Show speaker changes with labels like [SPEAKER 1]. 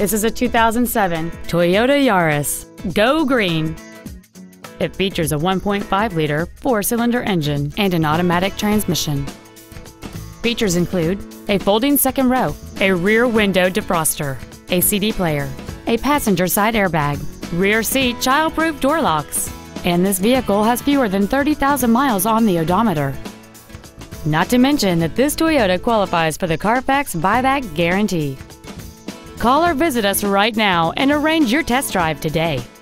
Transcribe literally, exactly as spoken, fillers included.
[SPEAKER 1] This is a two thousand seven Toyota Yaris. Go green! It features a one point five liter four-cylinder engine and an automatic transmission. Features include a folding second row, a rear window defroster, a C D player, a passenger side airbag, rear seat child-proof door locks, and this vehicle has fewer than thirty thousand miles on the odometer. Not to mention that this Toyota qualifies for the Carfax buyback guarantee. Call or visit us right now and arrange your test drive today.